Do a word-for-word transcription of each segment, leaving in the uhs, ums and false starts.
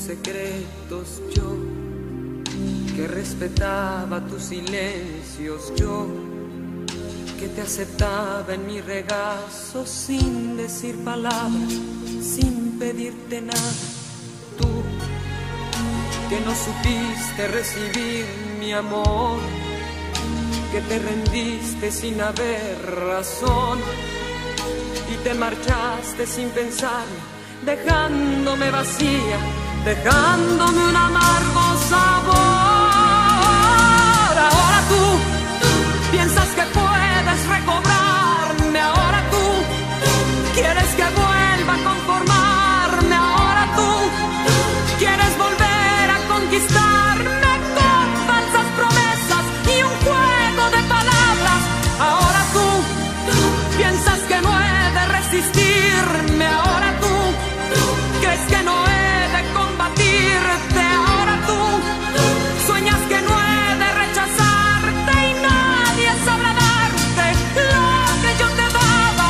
secretos, yo que respetaba tus silencios, yo que te aceptaba en mi regazo sin decir palabras, sin pedirte nada. Tú que no supiste recibir mi amor, que te rendiste sin haber razón y te marchaste sin pensar, dejándome vacía, dejándome un amargo sabor. Ahora tú piensas que puedes recobrarme, ahora tú quieres que vuelva a conformarme, ahora tú quieres volver a conquistarme con falsas promesas y un juego de palabras. Ahora tú piensas que no he de resistirme, ahora tú crees que no he de combatirte, ahora tú sueñas que no he de rechazarte y nadie sabrá darte lo que yo te daba.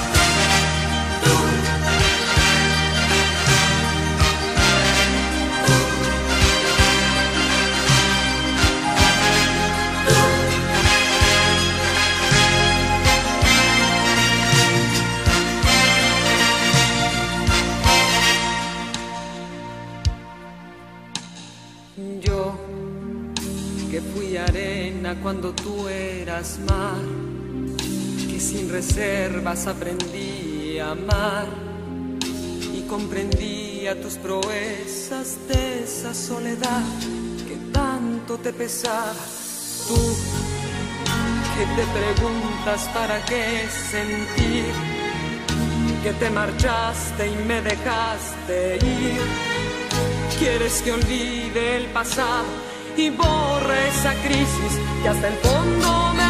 Yo que fui arena cuando tú eras mar, que sin reservas aprendí a amar y comprendía tus proezas de esa soledad que tanto te pesaba. Tú que te preguntas para qué sentir, que te marchaste y me dejaste ir. Quieres que olvide el pasado y borre esa crisis que hasta el fondo me